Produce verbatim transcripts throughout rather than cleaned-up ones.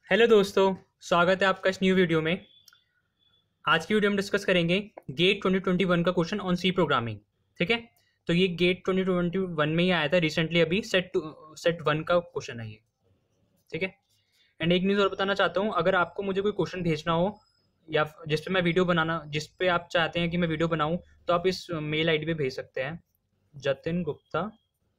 Hello दोस्तों, स्वागत है आपका इस न्यू वीडियो में। आज की वीडियो में डिस्कस करेंगे गेट ट्वेंटी ट्वेंटी वन का क्वेश्चन ऑन सी प्रोग्रामिंग। ठीक है, तो ये गेट ट्वेंटी ट्वेंटी वन में ही आया था रिसेंटली, अभी सेट सेट वन का क्वेश्चन है ये। ठीक है, एंड एक न्यूज़ और बताना चाहता हूँ, अगर आपको मुझे कोई क्वेश्चन भेजना हो या जिस पे मैं वीडियो बनाना जिस पे आप चाहते हैं कि मैं वीडियो बनाऊँ, तो आप इस मेल आई डी पे भेज सकते हैं, Jatin Gupta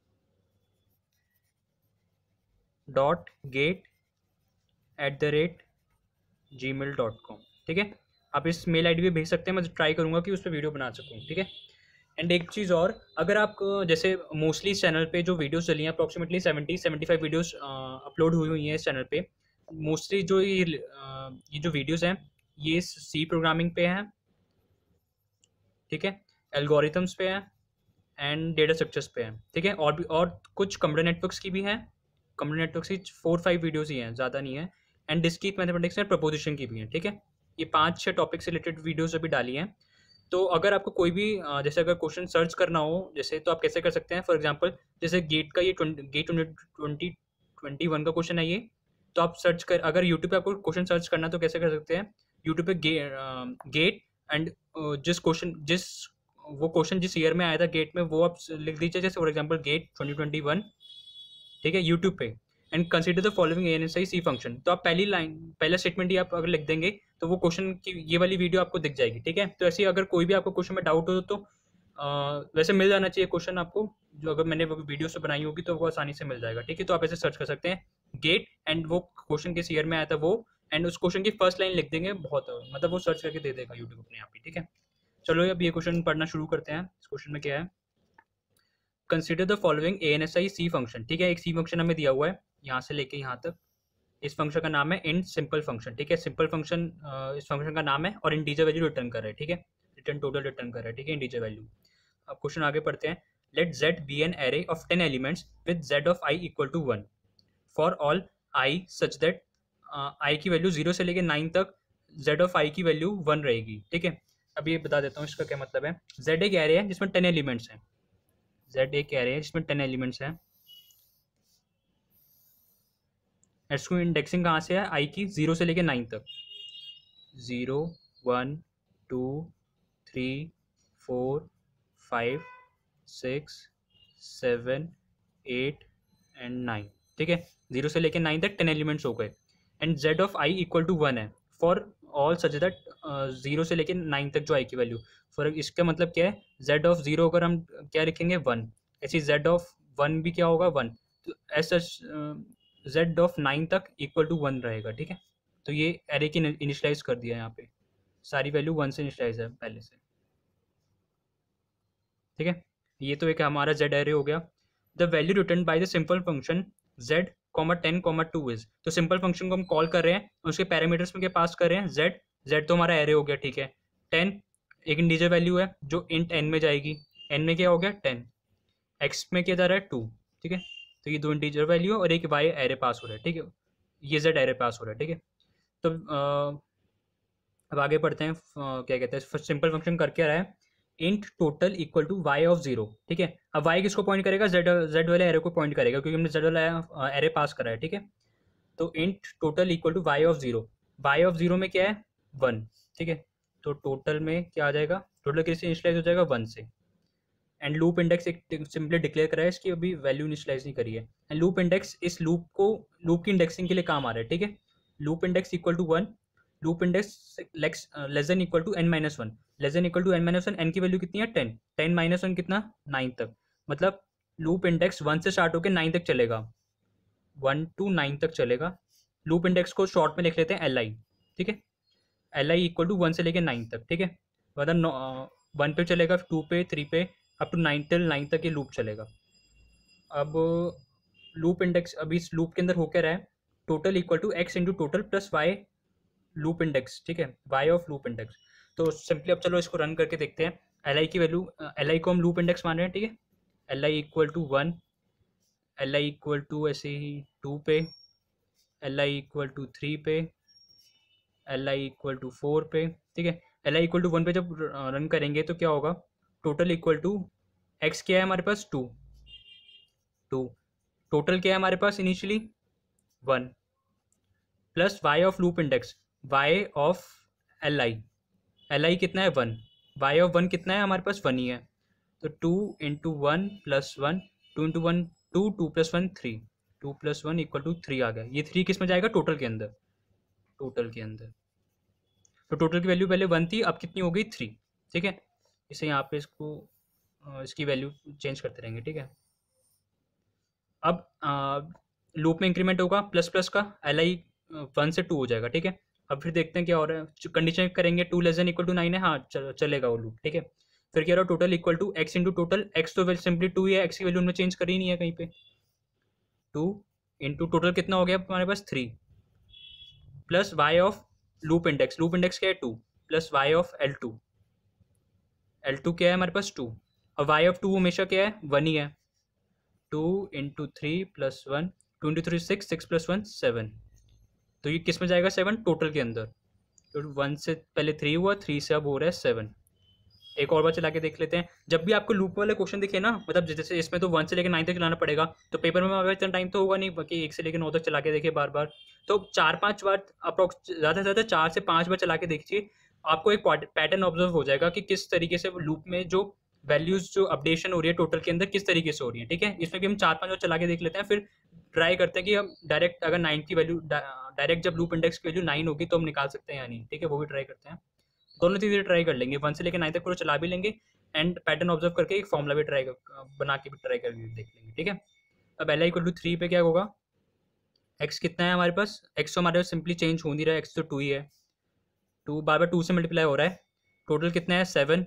dot gate at the rate ji mail dot com. ठीक है, आप इस मेल आईडी पे भेज सकते हैं, मैं ट्राई करूंगा कि उस पर वीडियो बना सकूँ। ठीक है, एंड एक चीज़ और, अगर आप अ, जैसे मोस्टली इस चैनल पे जो वीडियोस चली हैं approximately seventy seventy five videos upload हुई हुई हैं इस चैनल पे। मोस्टली जो ये अ, ये जो वीडियोस हैं ये सी प्रोग्रामिंग पे हैं। ठीक है, एल्गोरिथम्स पे हैं एंड डेटा स्ट्रक्चर्स पे हैं। ठीक है, और भी और कुछ कंप्यूटर नेटवर्क्स की भी हैं। कंप्यूटर नेटवर्क्स की फोर फाइव वीडियोस ही हैं, ज़्यादा नहीं है। And discrete mathematics and proposition की भी हैं। ठीक है, ये पाँच छः टॉपिक से रिलेटेड वीडियोस अभी डाली हैं। तो अगर आपको कोई भी अ, जैसे अगर क्वेश्चन सर्च करना हो जैसे, तो आप कैसे कर सकते हैं। फॉर एग्जांपल जैसे गेट का ये गेट ट्वेंटी ट्वेंटी वन का क्वेश्चन है ये, तो आप सर्च कर, अगर यूट्यूब पे आपको क्वेश्चन सर्च करना है तो कैसे कर सकते हैं। यूट्यूब पे गे, गेट एंड जिस क्वेश्चन जिस वो क्वेश्चन जिस ईयर में आया था गेट में, वो आप लिख दीजिए, जैसे for example GATE twenty twenty one. ठीक है, यूट्यूब पे, and consider the following A N S I C function. तो आप पहली लाइन पहला स्टेटमेंट ही आप अगर लिख देंगे तो वो क्वेश्चन की ये वाली वीडियो आपको दिख जाएगी। ठीक है, तो ऐसे ही अगर कोई भी आपको क्वेश्चन में डाउट हो तो अ, वैसे मिल जाना चाहिए क्वेश्चन आपको, जो अगर मैंने वीडियो से बनाई होगी तो वो आसानी से मिल जाएगा। ठीक है, तो आप ऐसे सर्च कर सकते हैं गेट एंड वो क्वेश्चन किस ईयर में आया था वो, एंड उस क्वेश्चन की फर्स्ट लाइन लिख देंगे, बहुत मतलब वो सर्च करके दे देगा यूट्यूब अपने आप ही। ठीक है, चलो अब ये क्वेश्चन पढ़ना शुरू करते हैं। इस क्वेश्चन में क्या है, consider the following A N S I C function. ठीक है, एक सी फंक्शन हमें दिया हुआ है यहाँ से लेके यहाँ तक। इस फंक्शन का नाम है इंट सिंपल फंक्शन। ठीक है, सिंपल फंक्शन इस फंक्शन का नाम है और इंटीजर वैल्यू रिटर्न कर रहा है। ठीक है, रिटर्न टोटल रिटर्न कर रहा है। ठीक है, इंटीजर वैल्यू। अब क्वेश्चन आगे पढ़ते हैं। Let Z be an array of ten elements with Z of I equal to one for all I such that I की वैल्यू जीरो से लेके नाइन तक जेड ऑफ आई की वैल्यू वन रहेगी। ठीक है, अब ये बता देता हूँ इसका क्या मतलब है। जेड एक एरे है जिसमें टेन एलिमेंट्स हैं। जेड एक एरे है जिसमें टेन एलिमेंट्स हैं। इसको इंडेक्सिंग कहाँ से है, आई की जीरो से लेके नाइन तक। Zero one two three four five six seven eight and nine. ठीक है, जीरो से लेके नाइन तक टेन एलिमेंट्स हो गए, and Z of I equal to one है for all such that zero से लेके नाइन तक जो आई की वैल्यू। फॉर इसका मतलब क्या है, जेड ऑफ जीरो अगर हम क्या लिखेंगे वन, ऐसी जेड ऑफ वन भी क्या होगा वन। तो ऐसा जेड ऑफ नाइन तक इक्वल टू वन रहेगा। ठीक है, तो ये एरे की इनिशलाइज कर दिया यहाँ पे, सारी वैल्यू वन से इनिशलाइज है पहले से। ठीक है, ये तो एक हमारा जेड एरे हो गया। The value return by the simple function Z comma ten comma two is. तो सिंपल फंक्शन को हम कॉल कर रहे हैं, उसके पैरामीटर्स में क्या पास कर रहे हैं, जेड। जेड तो हमारा एरे हो गया। ठीक है, टेन एक इंटीजर वैल्यू है जो इंट एन में जाएगी। एन में क्या हो गया टेन, एक्स में क्या जा रहा है टू। ठीक है, तो ये दो इंटीजर वैल्यू और एक वाई एरे पास हो रहा है। ठीक है, ये जेड एरे पास हो रहा है। ठीक है, तो अ, अब आगे पढ़ते हैं। अ, क्या कहते हैं, सिंपल फंक्शन कर क्या रहा है, int total equal to Y of zero. ठीक है, अब वाई किसको पॉइंट करेगा, जेड जेड वाले एरे को पॉइंट करेगा, क्योंकि हमने जेड वाला एरे पास करा है। ठीक है, तो int total equal to Y of zero. Y of zero में क्या है वन। ठीक है, तो टोटल में क्या आ जाएगा, टोटल किससे इनिशियलाइज हो जाएगा वन से। एंड लूप इंडेक्स एक सिंपली डिक्लेयर करा है, इसकी अभी वैल्यू इनिशियलाइज नहीं करी है। एंड लूप इंडेक्स इस लूप को लूप की इंडेक्सिंग के लिए काम आ रहा है। ठीक है, loop index equal to one, loop index less than equal to N minus one, less than equal to N minus one. N की वैल्यू कितनी है टेन, टेन माइनस वन कितना नाइन तक। मतलब लूप इंडेक्स वन से start होकर nine तक चलेगा, वन टू नाइन तक चलेगा। लूप इंडेक्स को शॉर्ट में लिख लेते हैं एल आई। ठीक है, L I equal to one से लेकर नाइन तक। ठीक है, मतलब वन पे चलेगा, टू पे, थ्री पे, up to nine, till nine तक ये लूप चलेगा। अब लूप इंडेक्स अभी इस लूप के अंदर हो क्या रहा है, total equal to X into total plus Y loop index. ठीक है, वाई ऑफ लूप इंडेक्स। तो सिंपली अब चलो इसको रन करके देखते हैं। एल आई की वैल्यू, एल आई को हम लूप इंडेक्स मान रहे हैं। ठीक है, L I equal to one, L I equal to ऐसे ही टू पे, L I equal to three पे, L I equal to four पे। ठीक है, L I equal to one पे जब रन करेंगे तो क्या होगा, टोटल इक्वल टू एक्स क्या है हमारे पास टू, टू टोटल क्या है हमारे पास initially one, plus Y of loop index, Y of L I, L I कितना है वन, वाई ऑफ वन कितना है हमारे पास वन ही है, तो two into one plus one, two into one two, two plus one three, two plus one equal to three आ गया। ये थ्री किस में जाएगा, टोटल के अंदर, टोटल के अंदर। तो टोटल की वैल्यू पहले वन थी, अब कितनी हो गई थ्री, ठीक है। इसे यहाँ पे इसको अ, इसकी वैल्यू चेंज करते रहेंगे, ठीक है। अब लूप में इंक्रीमेंट होगा प्लस प्लस का, एल आई वन से टू हो जाएगा, ठीक है। अब फिर देखते हैं क्या हो रहा है, कंडीशन करेंगे to less than equal to nine है, हाँ चल, चलेगा वो लूप, ठीक है। फिर क्या रहा, total equal to X into total, X तो सिंपली टू ही है, एक्स की वैल्यू में चेंज करी नहीं है कहीं पे, टू इंटू टोटल कितना हो गया हमारे पास three, plus Y of loop index, loop index क्या है two, plus Y of L two, L two क्या है हमारे पास टू, और वाई ऑफ टू हमेशा क्या है वन ही है, two into three plus one, two into three six, six plus one seven, तो ये किस में जाएगा सेवन, टोटल के अंदर। तो वन से पहले थ्री हुआ, थ्री से अब हो रहा है सेवन। एक और बार चला के देख लेते हैं, जब भी आपको लूप वाले क्वेश्चन दिखे ना, मतलब जैसे इसमें तो वन से लेकर नाइन तक चलाना पड़ेगा, तो पेपर में हमारे इतना टाइम तो होगा नहीं, बाकी एक से लेकर नौ तक चला के देखिए बार बार, तो चार पांच बार अप्रोक्स, ज़्यादा से ज़्यादा चार से पांच बार चला के देखिए, आपको एक पैटर्न ऑब्जर्व हो जाएगा कि किस तरीके से लूप में जो वैल्यूज जो अपडेशन हो रही है टोटल के अंदर किस तरीके से हो रही है, ठीक है। इसमें भी हम चार पांच बार चला के देख लेते हैं, फिर ट्राई करते हैं कि हम डायरेक्ट अगर नाइन की वैल्यू, डायरेक्ट जब लूप इंडेक्स की वैल्यू नाइन होगी तो हम निकाल सकते हैं या नहीं, ठीक है, वो भी ट्राई करते हैं। दोनों चीज़ें ट्राई कर लेंगे, वन से लेकर नाइन तक पूरा चला भी लेंगे, एंड पैटर्न ऑब्जर्व करके एक फॉर्मूला भी ट्राई बना के भी ट्राई करके देख लेंगे, ठीक है। अब L I equal to three पे क्या होगा, एक्स कितना है हमारे पास, एक्स तो हमारे पास सिंपली चेंज हो नहीं रहा है, एक्स तो टू ही है, टू बार बार टू से मल्टीप्लाई हो रहा है, टोटल कितना है seven,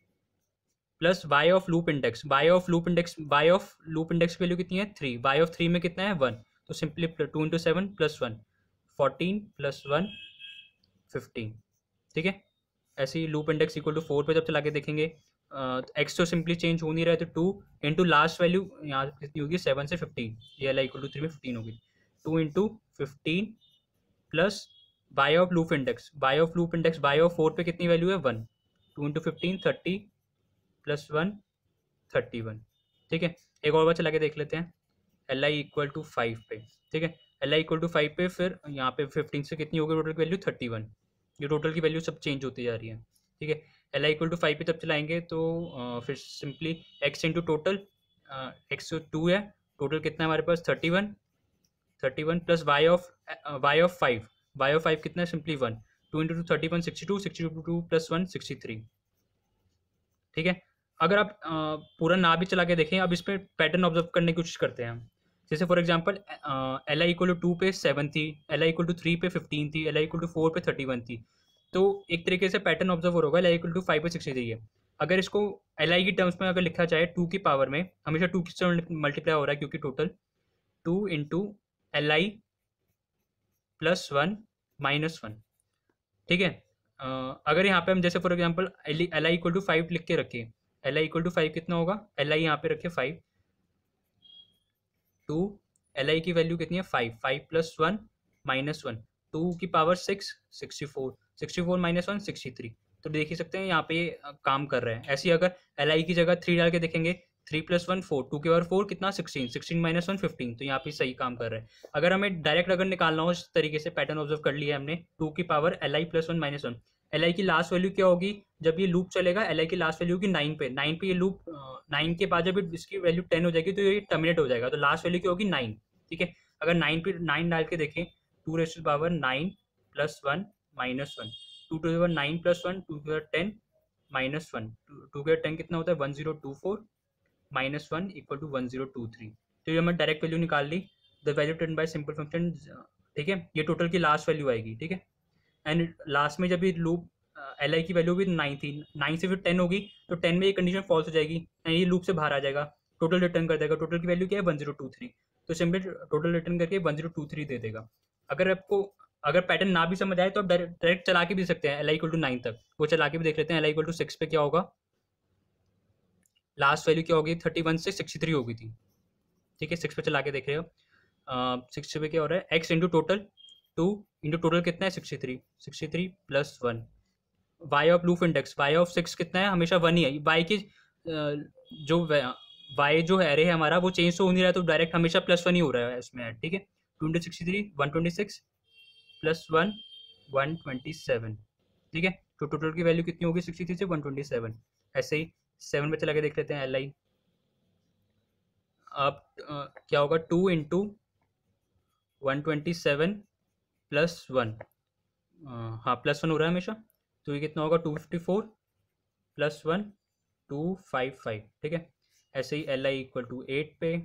plus Y of loop index, Y of loop index, Y of loop index की वैल्यू कितनी है थ्री, वाई ऑफ थ्री में कितना है वन, तो simply two into seven plus one, fourteen plus one fifteen, ठीक है। ऐसे ही loop index equal to four पे जब चला के देखेंगे, एक्स तो सिंपली चेंज हो नहीं रहा है, तो टू इंटू लास्ट वैल्यू यहाँ कितनी होगी सेवन से फिफ्टीन, ये L I equal to three में फिफ्टीन होगी, two into fifteen plus by of loop index, by of loop index by of four पे कितनी वैल्यू है one, two into fifteen thirty plus one thirty one, ठीक है। एक और बार चला के देख लेते हैं, L I equal to five पे, ठीक है, L I equal to five पे, फिर यहाँ पे फिफ्टीन से कितनी होगी टोटल की वैल्यू थर्टी वन, ये टोटल की वैल्यू सब चेंज होती जा रही है, ठीक है। L I equal to five पे तब चलाएंगे तो आ, फिर simply X into total, X two है, टोटल कितना है हमारे पास thirty one, thirty one plus Y of, Y of five, Y of five कितना है simply one, two into two thirty one sixty two, sixty two two plus one sixty three, ठीक है। अगर आप आ, पूरा ना भी चला के देखें, अब इस पर पैटर्न ऑब्जर्व करने की कोशिश करते हैं हम, जैसे for example L I equal to two two seven थी, L I equal to three पे फिफ्टीन थी, L I equal to four पे थर्टी वन थी, तो एक तरीके से पैटर्न ऑब्जर्व हो होगा, L I equal to five पे सिक्सटी थ्री है। अगर इसको एल आई की टर्म्स में अगर लिखा जाए, टू की पावर में हमेशा टू से मल्टीप्लाई हो रहा है, क्योंकि total two into L I plus one minus one, ठीक है। अ, अगर यहाँ पे हम जैसे for example L I equal to five लिख के रखें, L I equal to five कितना होगा, एल आई यहाँ पे रखे फाइव, टू एल आई की वैल्यू कितनी है five, five plus one minus one, two की power six, sixty four, sixty four minus one sixty three, तो देख ही सकते हैं यहाँ पे ये काम कर रहे हैं। ऐसे ही अगर एल आई की जगह थ्री डाल के देखेंगे, three plus one four, two की पावर फोर कितना sixteen, sixteen minus one fifteen, तो यहाँ पे सही काम कर रहे हैं। अगर हमें डायरेक्ट अगर निकालना हो, इस तरीके से पैटर्न ऑब्जर्व कर लिया हमने, टू की power L I plus one minus one, L I की लास्ट वैल्यू क्या होगी, जब ये लूप चलेगा एल आई की लास्ट वैल्यू होगी नाइन पे, नाइन पे ये लूप, नाइन के बाद जब इसकी वैल्यू टेन हो जाएगी तो ये टर्मिनेट हो जाएगा, तो लास्ट वैल्यू क्या होगी नाइन, ठीक है। अगर नाइन पे नाइन डाल के देखें, two raise to power nine plus one minus one, two to power nine plus one, two to power ten minus one, two के टेन कितना होता है one zero two four minus one equal to one zero two three, तो ये हमें direct value निकाल ली, the value ten by simple function, ठीक है, ये टोटल की लास्ट वैल्यू आएगी, ठीक है। एंड लास्ट में जब ये लूप एल आई की वैल्यू भी नाइन थी, नाइन से फिर टेन होगी, तो टेन में ये कंडीशन फॉल्स हो जाएगी एंड ये लूप से बाहर आ जाएगा, टोटल रिटर्न कर देगा, टोटल की वैल्यू क्या है वन जीरो टू थ्री, तो सिंपली टोटल रिटर्न करके वन जीरो टू थ्री दे देगा। अगर आपको अगर पैटर्न ना भी समझ आए तो आप डायरेक्ट चला के भी सकते हैं L I equal to nine तक, वो चला के भी देख लेते हैं। L I equal to six पे क्या होगा, लास्ट वैल्यू क्या होगी थर्टी वन से सिक्सटी थ्री होगी थी, ठीक है, सिक्स पे चला के देख रहे हो, सिक्स पे क्या हो रहा है X into total, two into total कितना है sixty three, sixty three plus one, Y of loop index, Y of six कितना है हमेशा वन ही है, वाई की जो वाई जो एरे है हमारा वो चेंज तो हो नहीं रहा है, तो डायरेक्ट हमेशा प्लस वन ही हो रहा है इसमें, ठीक है। Two into sixty three one twenty six plus one one twenty seven, ठीक है। तो टोटल की वैल्यू कितनी होगी सिक्सटी थ्री से वन ट्वेंटी सेवन। ऐसे ही सेवन पे चला के देख लेते हैं एल आई। अब अ, क्या होगा two into one twenty seven plus one, हाँ प्लस वन हो रहा है हमेशा, तो ये कितना होगा two fifty four plus one two five five, ठीक है। ऐसे ही L I equal to eight पे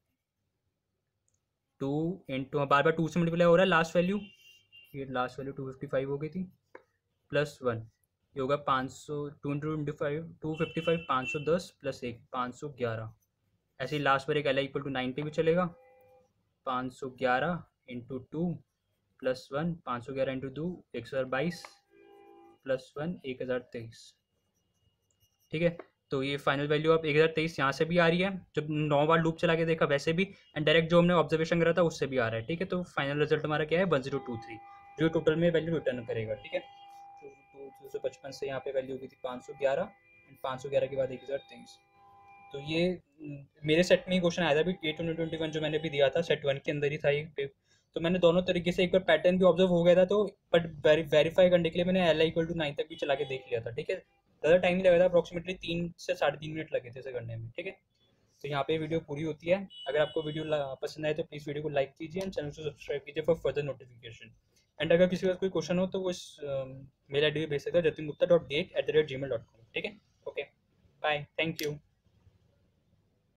टू इंटू, बार बार टू से मल्टीप्लाई हो रहा है लास्ट वैल्यू, ये last value two fifty five हो गई थी, प्लस वन, ये होगा पाँच सौ, two into twenty five two fifty five पाँच सौ दस प्लस एक पाँच सौ ग्यारह। ऐसे ही लास्ट पर एक L I equal to nine पे भी चलेगा, पाँच सौ ग्यारह इंटू टू प्लस वन, पाँच सौ ग्यारह इंटू दो एक सौ बाईस प्लस वन एक हज़ार तेईस, ठीक है। तो ये फाइनल वैल्यू अब एक हज़ार तेईस यहाँ से भी आ रही है, जब नौ बार लूप चला के देखा वैसे भी, एंड डायरेक्ट जो हमने ऑब्जर्वेशन करा था उससे भी आ रहा है, ठीक है। तो फाइनल रिजल्ट हमारा क्या है वन जीरो टू थ्री, जो टोटल में वैल्यू रिटर्न करेगा, ठीक है। तो दो सौ पचपन से यहाँ पे वैल्यू हुई थी पाँच सौ ग्यारह, एंड पाँच सौ ग्यारह के बाद एक हज़ार तेईस। तो ये मेरे सेट में ही क्वेश्चन आया था अभी एट ट्वेंटी ट्वेंटी वन जो मैंने भी दिया था, सेट वन के अंदर ही था ये। तो मैंने दोनों तरीके से एक बार पैटर्न भी ऑब्जर्व हो गया था, तो बट वेरीफाई करने के लिए मैंने L I equal to nine तक भी चला के देख लिया था, ठीक है। ज़्यादा टाइम नहीं लगा था, अप्रॉक्सीमेटली तीन से साढ़े तीन मिनट लगे थे इसे करने में, ठीक है। तो यहाँ पे वीडियो पूरी होती है। अगर आपको वीडियो पसंद आए तो प्लीज़ वीडियो को लाइक कीजिए एंड चैनल को सब्सक्राइब कीजिए फॉर फर्दर नोटिफिकेशन। एंड अगर किसी का कोई क्वेश्चन हो तो वो इस मेल आई डी पे भेज सकता है Jatin Gupta dot gate at the rate ji mail dot com, ठीक है। Okay bye, thank you.